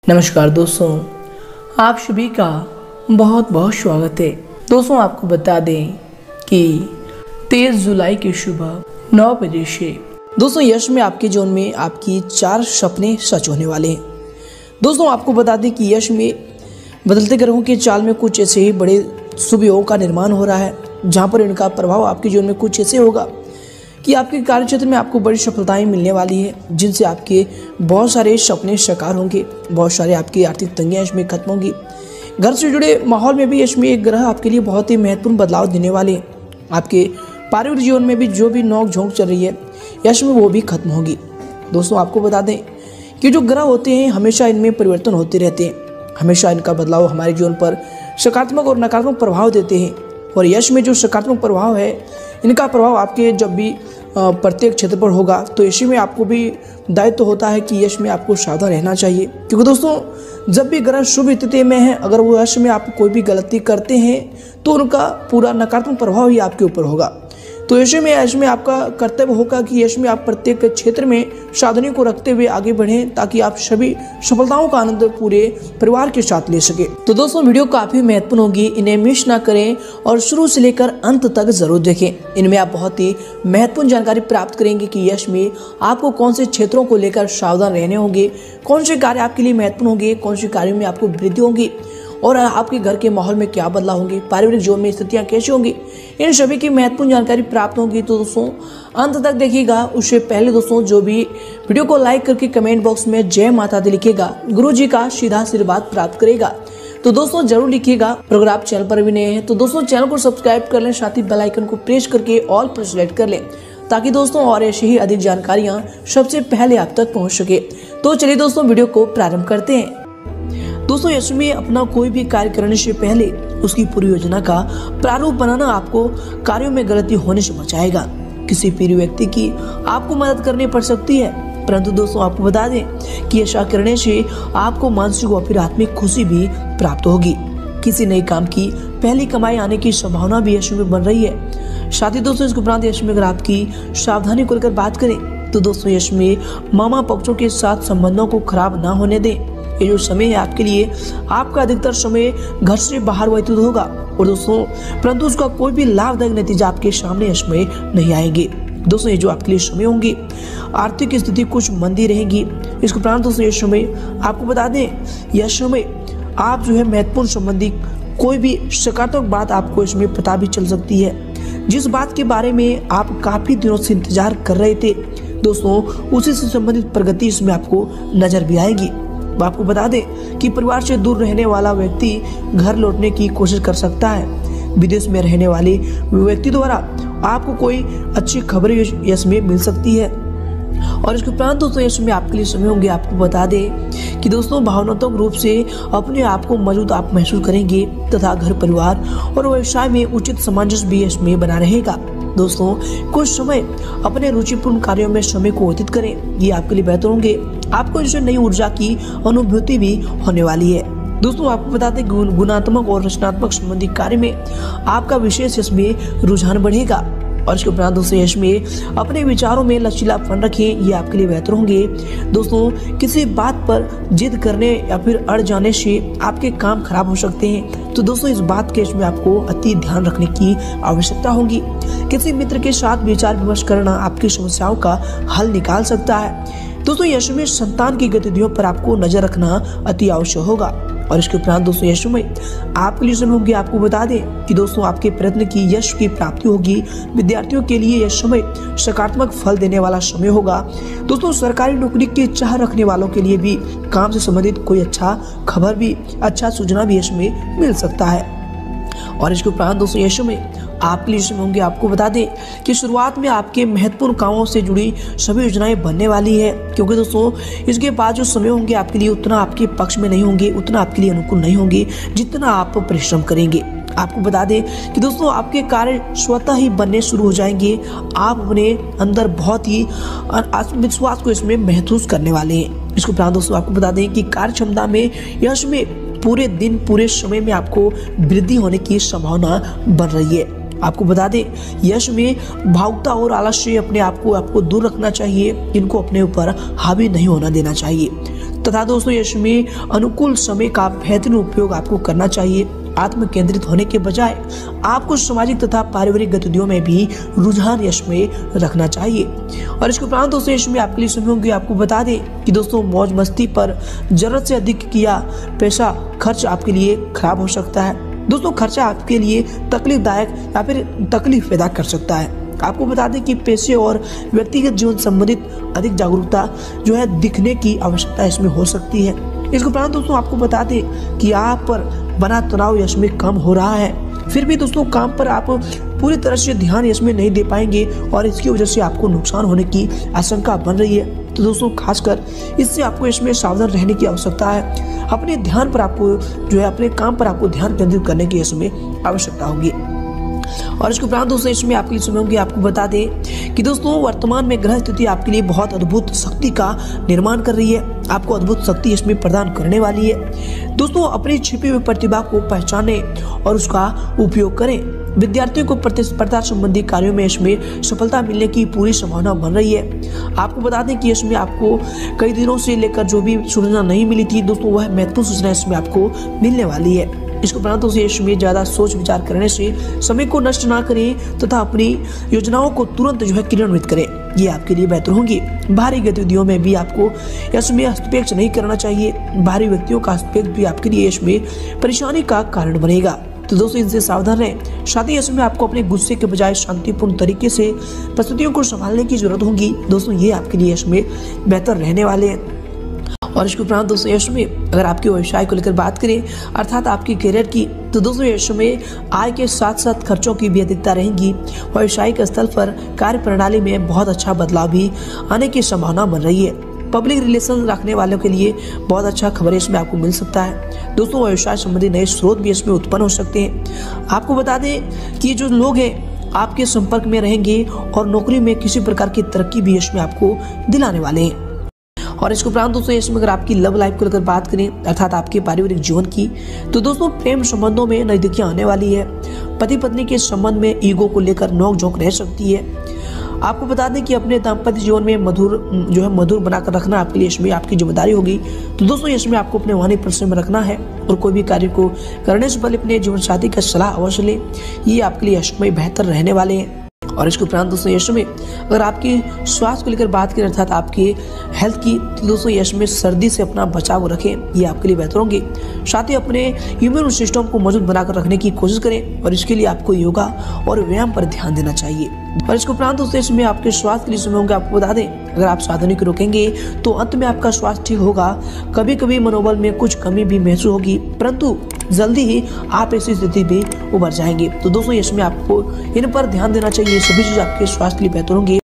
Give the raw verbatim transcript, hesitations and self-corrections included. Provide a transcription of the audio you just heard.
नमस्कार दोस्तों, आप सभी का बहुत बहुत स्वागत है। दोस्तों आपको बता दें कि तेईस जुलाई की सुबह नौ बजे से दोस्तों यश में आपके जीवन में आपकी चार सपने सच होने वाले हैं। दोस्तों आपको बता दें कि यश में बदलते ग्रहों के चाल में कुछ ऐसे ही बड़े शुभ योगों का निर्माण हो रहा है, जहाँ पर इनका प्रभाव आपके जीवन में कुछ ऐसे होगा कि आपके कार्य क्षेत्र में आपको बड़ी सफलताएं मिलने वाली है, जिनसे आपके बहुत सारे सपने साकार होंगे, बहुत सारे आपकी आर्थिक तंगियां इसमें खत्म होंगी। घर से जुड़े माहौल में भी इसमें एक ग्रह आपके लिए बहुत ही महत्वपूर्ण बदलाव देने वाले हैं। आपके पारिवारिक जीवन में भी जो भी नोक झोंक चल रही है यश में, वो भी खत्म होगी। दोस्तों आपको बता दें कि जो ग्रह होते हैं हमेशा इनमें परिवर्तन होते रहते हैं, हमेशा इनका बदलाव हमारे जीवन पर सकारात्मक और नकारात्मक प्रभाव देते हैं। और यश में जो सकारात्मक प्रभाव है, इनका प्रभाव आपके जब भी प्रत्येक क्षेत्र पर होगा, तो ऐसे में आपको भी दायित्व तो होता है कि यश में आपको सावधान रहना चाहिए। क्योंकि दोस्तों जब भी ग्रह शुभ स्थिति में है, अगर वो यश में आप कोई भी गलती करते हैं तो उनका पूरा नकारात्मक प्रभाव ही आपके ऊपर होगा। तो ऐसे में यश में आपका कर्तव्य होगा कि यश में आप प्रत्येक क्षेत्र में सावधानी को रखते हुए आगे बढ़ें, ताकि आप सभी सफलताओं का आनंद पूरे परिवार के साथ ले सके। तो दोस्तों वीडियो काफी महत्वपूर्ण होगी, इन्हें मिस ना करें और शुरू से लेकर अंत तक जरूर देखें। इनमें आप बहुत ही महत्वपूर्ण जानकारी प्राप्त करेंगे कि यश में आपको कौन से क्षेत्रों को लेकर सावधान रहने होंगे, कौन से कार्य आपके लिए महत्वपूर्ण होंगे, कौन से कार्यों में आपको वृद्धि होगी और आपके घर के माहौल में क्या बदलाव होंगे, पारिवारिक जीवन में स्थितियां कैसी होंगी, इन सभी की महत्वपूर्ण जानकारी प्राप्त होगी। तो दोस्तों अंत तक देखिएगा। उससे पहले दोस्तों जो भी वीडियो को लाइक करके कमेंट बॉक्स में जय माता दी लिखिएगा, गुरु जी का सीधा आशीर्वाद प्राप्त करेगा। तो दोस्तों जरूर लिखिएगा। अगर आप चैनल पर भी नए हैं तो दोस्तों चैनल को सब्सक्राइब कर लें, साथ ही बेल आइकन को प्रेस करके ऑल पर सेलेक्ट कर लें, ताकि दोस्तों और ऐसी ही अधिक जानकारियां सबसे पहले आप तक पहुंच सके। तो चलिए दोस्तों वीडियो को प्रारंभ करते हैं। दोस्तों यश में अपना कोई भी कार्य करने से पहले उसकी पूरी योजना का प्रारूप बनाना आपको कार्यों में गलती होने से बचाएगा। किसी प्रिय व्यक्ति की आपको मदद करनी पड़ सकती है, परंतु दोस्तों आपको बता दें कि ऐसा करने से आपको मानसिक और फिर आत्मिक खुशी भी प्राप्त होगी। किसी नए काम की पहली कमाई आने की संभावना भी यश में बन रही है। साथ ही दोस्तों इसके उपरांत यश में अगर आपकी सावधानी को लेकर बात करें तो दोस्तों यश में मामा पक्षों के साथ संबंधों को खराब ना होने दें। ये जो समय है आपके लिए, आपका अधिकतर समय घर से बाहर व्यतीत होगा और दोस्तों परंतु उसका कोई भी लाभदायक नतीजा आपके सामने यश में नहीं आएंगे। दोस्तों ये जो आपके लिए समय होंगे, आर्थिक स्थिति कुछ मंदी रहेगी। इसके उपरांत दोस्तों ये समय आपको बता दें, यह समय आप जो है महत्वपूर्ण संबंधी कोई भी सकारात्मक बात आपको इसमें पता भी चल सकती है। जिस बात के बारे में आप काफी दिनों से इंतजार कर रहे थे दोस्तों, उसी से संबंधित प्रगति इसमें आपको नजर भी आएगी। आपको बता दें कि परिवार से दूर रहने वाला व्यक्ति घर लौटने की कोशिश कर सकता है। विदेश में रहने वाले व्यक्ति द्वारा आपको कोई अच्छी खबर यश में मिल सकती है। और इसके उपरांत दोस्तों यश में आपके लिए समय होंगे। आपको बता दें कि दोस्तों भावनात्मक रूप से अपने आप को मौजूद आप महसूस करेंगे तथा घर परिवार और व्यवसाय में उचित सामंजस्य भी यश में बना रहेगा। दोस्तों कुछ समय अपने रुचिपूर्ण कार्यों में समय को व्यतीत करें, ये आपके लिए बेहतर होंगे। आपको इससे नई ऊर्जा की अनुभूति भी होने वाली है। दोस्तों आपको बता दें गुणात्मक और रचनात्मक संबंधी कार्य में आपका विशेष इसमें रुझान बढ़ेगा। और इसके उपरांत दोस्तों यश में अपने विचारों में लचीलापन रखें, ये आपके लिए बेहतर होंगे। दोस्तों किसी बात पर जिद करने या फिर अड़ जाने से आपके काम खराब हो सकते हैं, तो दोस्तों इस बात के इसमें आपको अति ध्यान रखने की आवश्यकता होगी। किसी मित्र के साथ विचार विमर्श करना आपकी समस्याओं का हल निकाल सकता है। दोस्तों यश में संतान की गतिविधियों पर आपको नजर रखना अति आवश्यक होगा। और इसके उपरांत दोस्तों यश में आपके लिए समय होगी। आपको बता दें कि दोस्तों आपके प्रयत्न की यश की प्राप्ति होगी। विद्यार्थियों के लिए यह समय सकारात्मक फल देने वाला समय होगा। दोस्तों सरकारी नौकरी की चाह रखने वालों के लिए भी काम से संबंधित कोई अच्छा खबर भी, अच्छा सूचना भी यश में मिल सकता है। और इसके उपरांत दोस्तों यश में आपके लिए समय होंगे। आपको बता दें कि शुरुआत में आपके महत्वपूर्ण कामों से जुड़ी सभी योजनाएं बनने वाली है, क्योंकि दोस्तों इसके बाद जो समय होंगे आपके लिए उतना आपके पक्ष में नहीं होंगे, उतना आपके लिए अनुकूल नहीं होंगे जितना आप परिश्रम करेंगे। आपको बता दें कि दोस्तों आपके कार्य स्वतः ही बनने शुरू हो जाएंगे। आप अपने अंदर बहुत ही आत्मविश्वास को इसमें महसूस करने वाले हैं। इसके उपरांत दोस्तों आपको बता दें कि कार्य क्षमता में यश में पूरे दिन पूरे समय में आपको वृद्धि होने की संभावना बन रही है। आपको बता दें यश में भावुकता और आलस्य अपने आप को आपको दूर रखना चाहिए, इनको अपने ऊपर हावी नहीं होना देना चाहिए। तथा दोस्तों यश में अनुकूल समय का बेहतरीन उपयोग आपको करना चाहिए। आत्म केंद्रित होने के बजाय आपको सामाजिक तथा पारिवारिक गतिविधियों में भी रुझान यश में रखना चाहिए। और इसके उपरांत दोस्तों यश में आपके लिए समय होंगे, आपको बता दें कि दोस्तों मौज मस्ती पर जरूरत से अधिक किया पैसा खर्च आपके लिए खराब हो सकता है। दोस्तों खर्चा आपके लिए तकलीफदायक या फिर तकलीफ पैदा कर सकता है। आपको बता दें कि पैसे और व्यक्तिगत जीवन संबंधित अधिक जागरूकता जो है दिखने की आवश्यकता इसमें हो सकती है। इसके उपरांत दोस्तों आपको बता दें कि आप पर बना तनाव यश में कम हो रहा है, फिर भी दोस्तों काम पर आप पूरी तरह से ध्यान इसमें नहीं दे पाएंगे और इसकी वजह से आपको नुकसान होने की आशंका बन रही है। तो दोस्तों खासकर इससे आपको इसमें सावधान रहने की आवश्यकता है। अपने ध्यान पर आपको जो है अपने काम पर आपको ध्यान केंद्रित करने की इसमें आवश्यकता होगी। और इसके उपरांत दोस्तों इसमें आपके लिए समय होंगे, आपको बता दें कि दोस्तों वर्तमान में ग्रह स्थिति आपके लिए बहुत अद्भुत शक्ति का निर्माण कर रही है, आपको अद्भुत शक्ति इसमें प्रदान करने वाली है। दोस्तों अपनी छिपी हुई प्रतिभा को पहचानें और उसका उपयोग करें। विद्यार्थियों को प्रतिस्पर्धा संबंधी कार्यों में इसमें सफलता मिलने की पूरी संभावना बन रही है। आपको बता दें कि इसमें आपको कई दिनों से लेकर जो भी सूचना नहीं मिली थी दोस्तों वह महत्वपूर्ण सूचना इसमें आपको मिलने वाली है। इसके उपरांत इसमें ज्यादा सोच विचार करने से समय को नष्ट ना करें तथा अपनी योजनाओं को तुरंत जो है क्रियान्वित करें, ये आपके लिए बेहतर होंगी। बाहरी गतिविधियों में भी आपको इसमें हस्तक्षेप नहीं करना चाहिए। बाहरी व्यक्तियों का हस्तक्षेप भी आपके लिए इसमें परेशानी का कारण बनेगा, तो दोस्तों इनसे सावधान रहें। साथ ही इसमें आपको अपने गुस्से के बजाय शांतिपूर्ण तरीके से परिस्थितियों को संभालने की जरूरत होगी। दोस्तों ये आपके लिए इसमें बेहतर रहने वाले हैं। और इसके उपरांत दोस्तों यश में अगर आपके व्यवसाय को लेकर बात करें अर्थात आपके करियर की, तो दोस्तों यश में आय के साथ साथ खर्चों की भी अधिकता रहेगी। व्यावसायिक स्थल पर कार्य प्रणाली में बहुत अच्छा बदलाव भी आने की संभावना बन रही है। पब्लिक रिलेशन रखने वालों के लिए बहुत अच्छा खबर इसमें आपको मिल सकता है। दोस्तों व्यवसाय संबंधी नए स्रोत भी इसमें उत्पन्न हो सकते हैं। आपको बता दें कि जो लोग हैं आपके संपर्क में रहेंगे और नौकरी में किसी प्रकार की तरक्की भी इसमें आपको दिलाने वाले हैं। और इसके उपरांत दोस्तों इसमें अगर आपकी लव लाइफ को लेकर बात करें अर्थात आपके पारिवारिक जीवन की, तो दोस्तों प्रेम संबंधों में नजदीकियां आने वाली है। पति पत्नी के संबंध में ईगो को लेकर नोक झोंक रह सकती है। आपको बता दें कि अपने दाम्पत्य जीवन में मधुर जो है मधुर बनाकर रखना आपके लिए इसमें आपकी जिम्मेदारी होगी। तो दोस्तों इसमें आपको अपने वाणी परिश्रम में रखना है और कोई भी कार्य को करने से पहले अपने जीवन साथी का सलाह अवश्य लें, ये आपके लिए इसमें बेहतर रहने वाले हैं। और इसके उपरांत दोस्तों यश में अगर आपके स्वास्थ्य को लेकर बात करें अर्थात आपके हेल्थ की, तो दोस्तों यश में सर्दी से अपना बचाव रखें, ये आपके लिए बेहतर होंगे। साथ ही अपने इम्यून सिस्टम को मजबूत बनाकर रखने की कोशिश करें और इसके लिए आपको योगा और व्यायाम पर ध्यान देना चाहिए। और इसके उपरांत दोस्तों इसमें आपके स्वास्थ्य के लिए समय होंगे, आपको बता दें अगर आप साधनों को रोकेंगे तो अंत में आपका स्वास्थ्य ठीक होगा। कभी कभी मनोबल में कुछ कमी भी महसूस होगी, परंतु जल्दी ही आप ऐसी स्थिति भी उभर जाएंगे। तो दोस्तों इसमें आपको इन पर ध्यान देना चाहिए, सभी चीज आपके स्वास्थ्य के लिए बेहतर होंगी।